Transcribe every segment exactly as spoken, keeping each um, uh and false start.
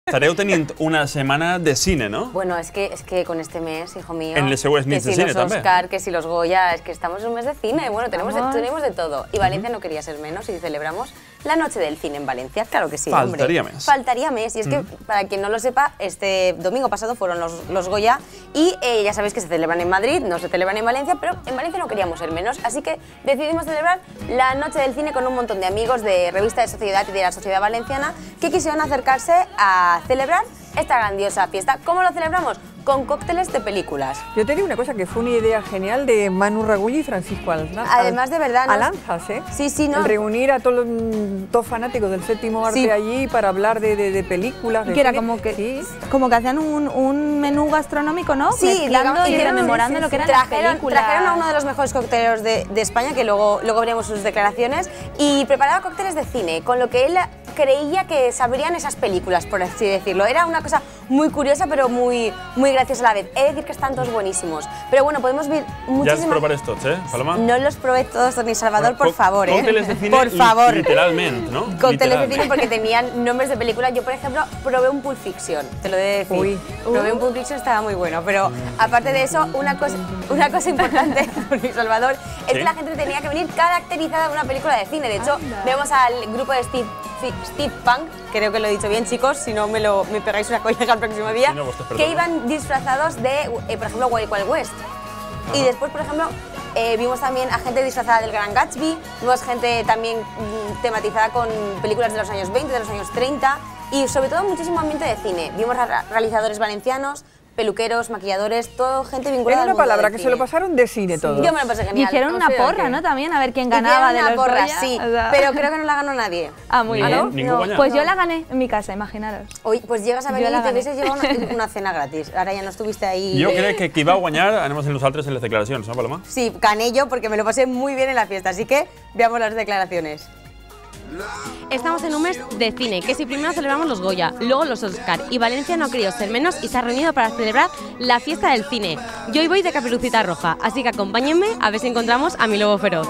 Estareu tenint una setmana de cine, ¿no? Bueno, es que, es que con este mes, hijo mío, en les següents que nits de si cine los també. Oscar, que si los Goya, es que estamos en un mes de cine, bueno, tenemos de, tenemos de todo. Y Valencia uh-huh. no quería ser menos y celebramos la noche del cine en Valencia, claro que sí, Faltaría hombre. mes. Faltaría mes. Y es uh-huh. que, para quien no lo sepa, este domingo pasado fueron los, los Goya y eh, ya sabéis que se celebran en Madrid, no se celebran en Valencia, pero en Valencia no queríamos ser menos, así que decidimos celebrar la noche del cine con un montón de amigos de Revista de Sociedad y de la Sociedad Valenciana que quisieron acercarse a celebrar esta grandiosa fiesta. ¿Cómo lo celebramos? Con cócteles de películas. Yo te digo una cosa, que fue una idea genial de Manu Ragulli y Francisco Alanzas. Además, de verdad, ¿no? Alanzas, ¿eh? Sí, sí, ¿no? El reunir a todos los todos fanáticos del séptimo arte sí. allí para hablar de, de, de películas. De que era cine. como que, sí. como que hacían un, un menú gastronómico, ¿no? Sí, mezclando digamos, y rememorando sí, sí, lo que eran trajeron, las películas. Trajeron a uno de los mejores cocteleros de, de España, que luego, luego veremos sus declaraciones, y preparaba cócteles de cine, con lo que él creía que sabrían esas películas, por así decirlo. Era una cosa muy curiosa, pero muy, muy graciosa a la vez. He de decir que están todos buenísimos. Pero bueno, podemos ver muchísimas... Ya los probares tots, eh, Paloma? No los probé todos, Toni Salvador, por favor, eh. Cócteles de cine, por favor. literalmente, ¿no? Cócteles literalmente. de cine porque tenían nombres de películas. Yo, por ejemplo, probé un Pulp Fiction, te lo he de decir. Uy. Probé un Pulp Fiction, estaba muy bueno. Pero aparte de eso, una cosa, una cosa importante, Toni Salvador, es ¿Sí? que la gente tenía que venir caracterizada de una película de cine. De hecho, Anda. vemos al grupo de Steve, Steve Punk, creo que lo he dicho bien, chicos, si no me, lo, me pegáis una colleja el próximo día, sí, no, que iban disfrazados de, eh, por ejemplo, Wild Wild West. Ajá. Y después, por ejemplo, eh, vimos también a gente disfrazada del Gran Gatsby, vimos gente también mmm, tematizada con películas de los años veinte, de los años treinta, y sobre todo muchísimo ambiente de cine. Vimos a realizadores valencianos, peluqueros, maquilladores, todo gente vinculada. Era una palabra que cine. se lo pasaron de cine todo. Sí. Yo me lo pasé genial. Hicieron una porra, ¿no? También, a ver quién ganaba de los porra, Goya. sí, o sea... pero creo que no la ganó nadie. Ah, muy ¿Ningún, bien. ¿Ningún no. Pues yo la gané en mi casa, imaginaros. Oye, pues llegas a venir y te hubieses llevado una, una cena gratis. Ahora ya no estuviste ahí. Yo creo que qui va guanyar anem a ser nosaltres en les declaracions, ¿no, Paloma? Sí, gané yo porque me lo pasé muy bien en la fiesta, así que veamos las declaraciones. Estamos en un mes de cine, que si primero celebramos los Goya, luego los Oscar, y Valencia no ha querido ser menos y se ha reunido para celebrar la fiesta del cine. Yo hoy voy de Caperucita Roja, así que acompáñenme a ver si encontramos a mi lobo feroz.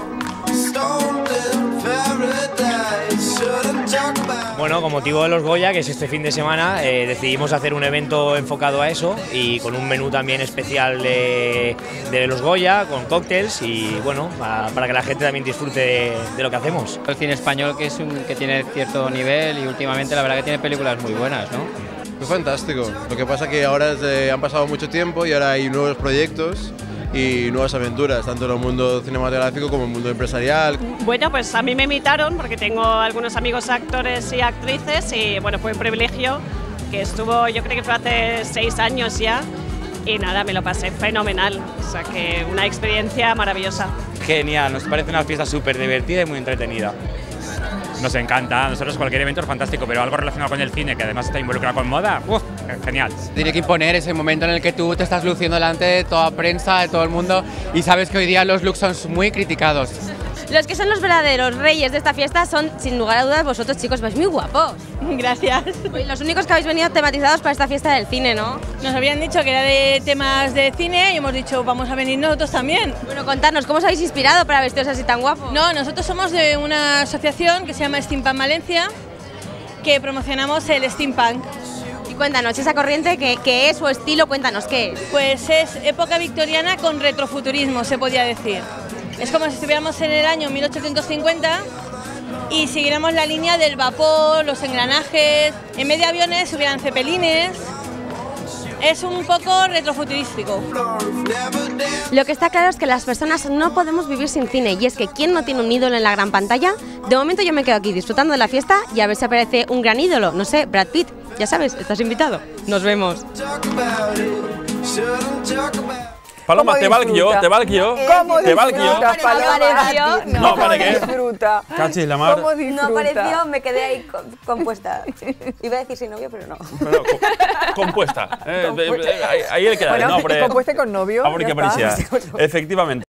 Bueno, con motivo de los Goya, que es este fin de semana, eh, decidimos hacer un evento enfocado a eso y con un menú también especial de, de los Goya, con cócteles y bueno, para, para que la gente también disfrute de, de lo que hacemos. El cine español que, es un, que tiene cierto nivel y últimamente la verdad que tiene películas muy buenas, ¿no? Es fantástico, lo que pasa que ahora eh, han pasado mucho tiempo y ahora hay nuevos proyectos y nuevas aventuras, tanto en el mundo cinematográfico como en el mundo empresarial. Bueno, pues a mí me invitaron porque tengo algunos amigos actores y actrices y bueno, fue un privilegio que estuvo, yo creo que fue hace seis años ya y nada, me lo pasé fenomenal, o sea que una experiencia maravillosa. Genial, nos parece una fiesta súper divertida y muy entretenida. Nos encanta, a nosotros cualquier evento es fantástico, pero algo relacionado con el cine, que además está involucrado con moda, ¡uf! Genial. Tiene que imponer ese momento en el que tú te estás luciendo delante de toda prensa, de todo el mundo, y sabes que hoy día los looks son muy criticados. Los que son los verdaderos reyes de esta fiesta son, sin lugar a dudas, vosotros, chicos, vais muy guapos. Gracias. Los únicos que habéis venido tematizados para esta fiesta del cine, ¿no? Nos habían dicho que era de temas de cine y hemos dicho, vamos a venir nosotros también. Bueno, contadnos, ¿cómo os habéis inspirado para vestiros así tan guapos? No, nosotros somos de una asociación que se llama Steampunk Valencia, que promocionamos el steampunk. Y cuéntanos, esa corriente, ¿qué, qué es su estilo? Cuéntanos, ¿qué es? Pues es época victoriana con retrofuturismo, se podría decir. Es como si estuviéramos en el año mil ochocientos cincuenta y siguiéramos la línea del vapor, los engranajes, en vez de aviones hubieran cepelines. Es un poco retrofuturístico. Lo que está claro es que las personas no podemos vivir sin cine, y es que ¿quién no tiene un ídolo en la gran pantalla? De momento yo me quedo aquí disfrutando de la fiesta y a ver si aparece un gran ídolo, no sé, Brad Pitt. Ya sabes, estás invitado. Nos vemos. Paloma, te valc jo, te valc jo, te valc jo. No apareció, no apareció. Disfruta. Cachis la mar. No apareció, me quedé ahí compuesta. Iba a decir sin novio, pero no. Pero, compuesta. Eh, ahí, ahí el queda. Bueno, no, pero, compuesta con novio. ah, porque apareixia. Efectivament.